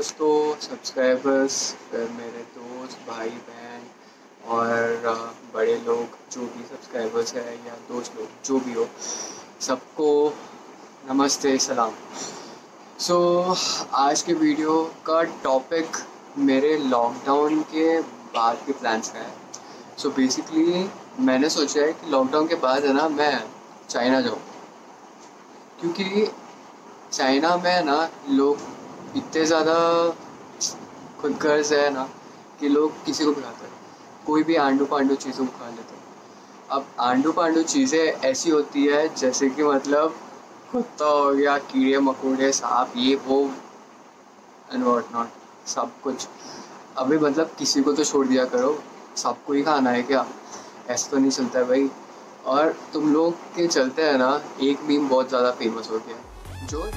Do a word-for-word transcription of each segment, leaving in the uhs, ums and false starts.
दोस्तों, सब्सक्राइबर्स, फिर मेरे दोस्त, भाई बहन और अ, बड़े लोग जो भी सब्सक्राइबर्स हैं या दोस्त लोग जो भी हो, सबको नमस्ते, सलाम। सो so, आज के वीडियो का टॉपिक मेरे लॉकडाउन के बाद के प्लान्स का है। सो so, बेसिकली मैंने सोचा है कि लॉकडाउन के बाद है ना मैं चाइना जाऊँ, क्योंकि चाइना में ना लोग इतने ज़्यादा खुद गर्ज है ना कि लोग किसी को भी खाते हैं, कोई भी आंडू पांडू चीज़ों को खा लेते हैं। अब आंडू पांडू चीज़ें ऐसी होती है जैसे कि मतलब कुत्ता हो गया, कीड़े मकोड़े, सांप, ये वो एंड व्हाट नॉट, सब कुछ। अभी मतलब किसी को तो छोड़ दिया करो, सबको ही खाना है क्या? ऐसा तो नहीं चलता है भाई। और तुम लोग के चलते हैं ना एक मीम बहुत ज़्यादा फेमस हो गया, जो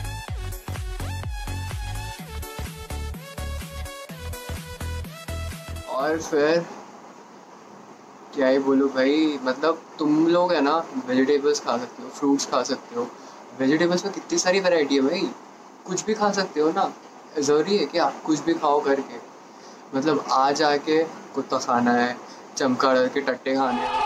और फिर क्या ही बोलूँ भाई, मतलब तुम लोग है ना वेजिटेबल्स खा सकते हो, फ्रूट्स खा सकते हो। वेजिटेबल्स में कितनी सारी वैरायटी है भाई, कुछ भी खा सकते हो ना। ज़रूरी है कि आप कुछ भी खाओ करके, मतलब आ जाके कुत्ता खाना है, चमगादड़ के टट्टे खाने हैं,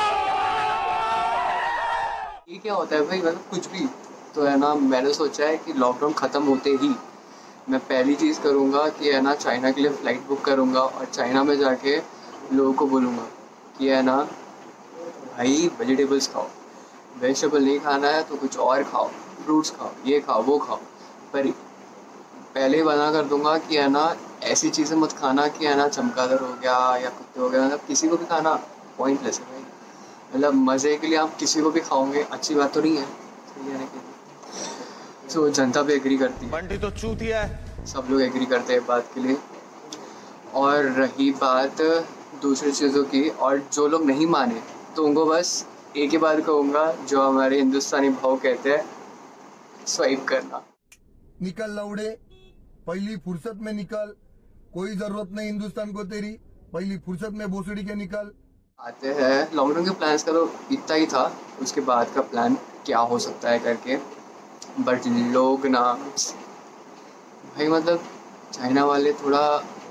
ये क्या होता है भाई, मतलब कुछ भी। तो है ना मैंने सोचा है कि लॉकडाउन ख़त्म होते ही मैं पहली चीज़ करूँगा कि है ना चाइना के लिए फ़्लाइट बुक करूँगा और चाइना में जाके लोगों को बोलूँगा कि है ना भाई वेजिटेबल्स खाओ, वेजिटेबल नहीं खाना है तो कुछ और खाओ, फ्रूट्स खाओ, ये खाओ वो खाओ। पर पहले ही मना कर दूंगा कि है ना ऐसी चीज़ें मत खाना कि है ना चमगादड़ हो गया या कुत्ते हो गया, मतलब किसी को भी खाना पॉइंटलेस है भाई। मतलब मज़े के लिए आप किसी को भी खाओगे, अच्छी बात तो नहीं है, सही है ना? सो so, जनता भी एग्री करती है, बंटी तो चूतिया है, सब लोग एग्री करते हैं बात के लिए। और रही बात दूसरी चीज़ों की, और जो लोग नहीं माने तो उनको बस एक ही बात कहूँगा जो हमारे हिंदुस्तानी भाव कहते हैं, स्वाइप करना। निकल लौड़े, पहली फुर्सत में निकल, कोई जरूरत नहीं हिंदुस्तान को तेरी, पहली फुर्सत में भोसड़ी के निकल। आते हैं लॉकडाउन के प्लान्स का, तो इतना ही था, उसके बाद का प्लान क्या हो सकता है करके। बट लोग ना भाई, मतलब चाइना वाले थोड़ा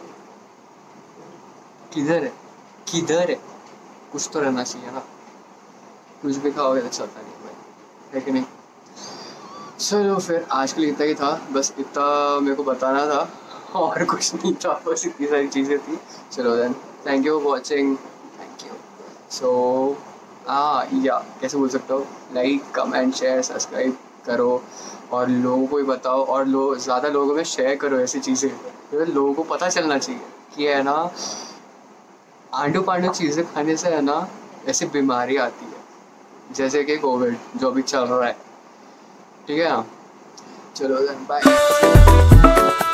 किधर है किधर है, कुछ तो रहना चाहिए ना, कुछ भी खाओगे तो चलता नहीं भाई, है कि नहीं? चलो फिर आज के लिए इतना ही था, बस इतना मेरे को बताना था और कुछ नहीं था, बस इतनी सारी चीज़ें थी। चलो then, thank you for watching, thank you. So हाँ, या कैसे बोल सकता हूँ, लाइक कमेंट शेयर सब्सक्राइब करो और लोगों को भी बताओ, और लो ज़्यादा लोगों में शेयर करो ऐसी चीज़ें, तो लोगों को पता चलना चाहिए कि है ना आंडू पांडू चीज़ें खाने से है ना ऐसी बीमारी आती है, जैसे कि कोविड जो अभी चल रहा है, ठीक है ना? चलो बाय।